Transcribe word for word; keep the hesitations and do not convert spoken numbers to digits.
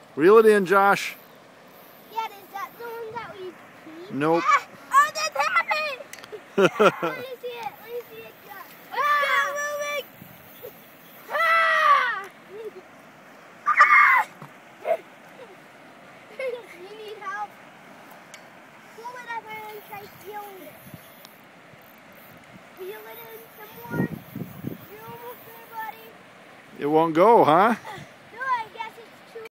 Reel it in, Josh. Yeah, is that the one that we peed? Nope. Ah! Oh, that's happening! Let me see it. Let me see it. Ah! It's moving! Ah! Ah! You need help? Pull it up and try peeling it. Peel it in some more. You're almost there, buddy. It won't go, huh?